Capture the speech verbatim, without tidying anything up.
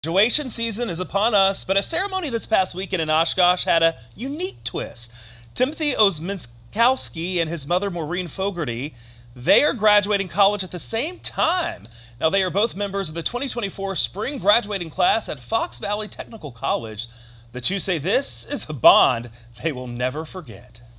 Graduation season is upon us, but a ceremony this past weekend in Oshkosh had a unique twist. Timothy Osminskowski and his mother Maureen Fogarty, they are graduating college at the same time. Now, they are both members of the twenty twenty-four spring graduating class at Fox Valley Technical College. The two say this is a bond they will never forget.